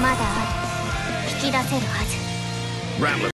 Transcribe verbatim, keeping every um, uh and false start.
まだある。引き出せるはず。